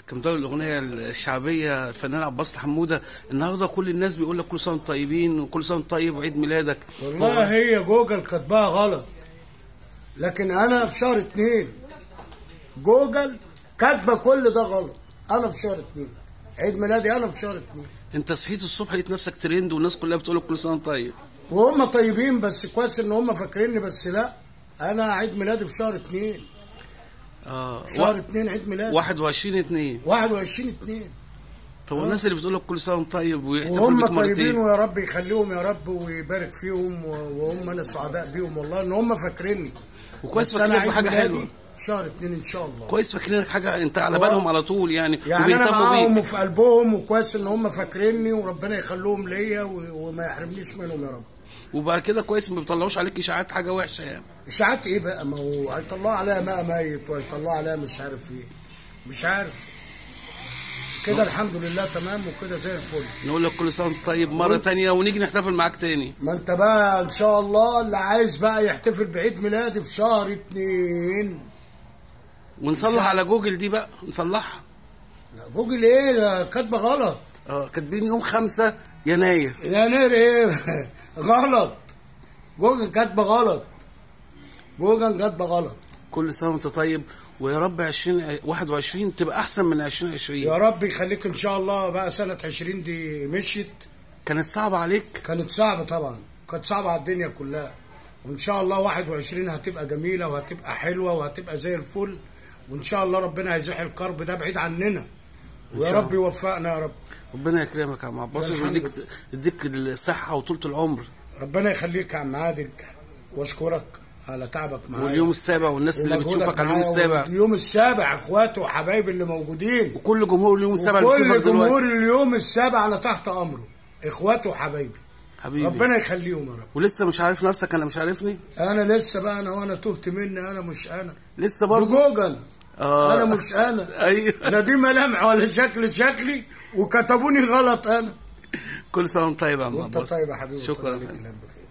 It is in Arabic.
كان ده الاغنيه الشعبيه الفنان عباس حموده. النهارده كل الناس بيقول لك كل سنه وانتم طيبين وكل سنه وانت طيب وعيد ميلادك. والله هي جوجل كاتباها غلط، لكن انا في شهر 2. جوجل كاتبه كل ده غلط. انا في شهر 2 عيد ميلادي، انا في شهر 2. انت صحيت الصبح لقيت نفسك ترند والناس كلها بتقول لك كل سنه وانت طيب. وهم طيبين، بس كويس ان هم فاكريني، بس لا، انا عيد ميلادي في شهر 2. شهر 2 عيد ميلادي 21/2. 21/2. طب والناس اللي بتقول لك كل سنه وانت طيب ويحتفلوا وهم بيك مرتين. طيبين، ويا رب يخليهم يا رب ويبارك فيهم، وهم انا سعداء بيهم والله ان هم فاكريني. وكويس فاكرينك بحاجه حلوه. شهر 2 ان شاء الله. كويس فاكرينك حاجه انت على بالهم على طول يعني انا وبيهتموا معاهم بيك. وفي قلبهم، وكويس ان هم فاكريني، وربنا يخليهم ليا وما يحرمنيش منهم يا رب. وبقى كده كويس ما بيطلعوش عليك اشاعات حاجه وحشه يعني. اشاعات ايه بقى؟ ما هو هيطلعوا عليها ماء ميت، وهيطلعوا عليها مش عارف ايه، مش عارف. كده الحمد لله تمام، وكده زي الفل. نقول لك كل سنه وانت طيب مره تانية ونيجي نحتفل معاك تاني. ما انت بقى ان شاء الله اللي عايز بقى يحتفل بعيد ميلادي في شهر 2. ونصلح على جوجل دي بقى، نصلحها. جوجل ايه ده؟ كاتبه غلط. كاتبين يوم 5 يناير. يناير ايه؟ غلط. جوجل كاتبه غلط. جوجل كاتبه غلط. كل سنه وانت طيب، ويا رب 2021 تبقى احسن من 2020. يا رب يخليك ان شاء الله. بقى سنه 20 دي مشيت. كانت صعبه عليك؟ كانت صعبه طبعا، كانت صعبه على الدنيا كلها. وان شاء الله 21 هتبقى جميله، وهتبقى حلوه، وهتبقى زي الفل. وان شاء الله ربنا هيزيح الكرب ده بعيد عننا، ويا رب يوفقنا يا رب. ربنا يكرمك يا عم عباس ويديك الصحه وطولة العمر. ربنا يخليك يا عم عادل، واشكرك على تعبك معايا. واليوم السابع والناس اللي بتشوفك على اليوم السابع. اليوم السابع اخواتي وحبايبي اللي موجودين، وكل جمهور اليوم السابع اللي بيشوفك دلوقتي. كل جمهور اليوم السابع انا تحت امره، اخواتي وحبايبي. حبيبي ربنا يخليهم يا رب. ولسه مش عارف نفسك؟ انا مش عارفني. انا لسه بقى، وانا تهت مني، انا مش انا لسه برضه جوجل. انا مش انا. ايوه، لا دي ملامح ولا شكلي، وكتبوني غلط انا. كل سنه وانت طيب يا عم عباس. وانت طيب يا حبيبي. شكرا.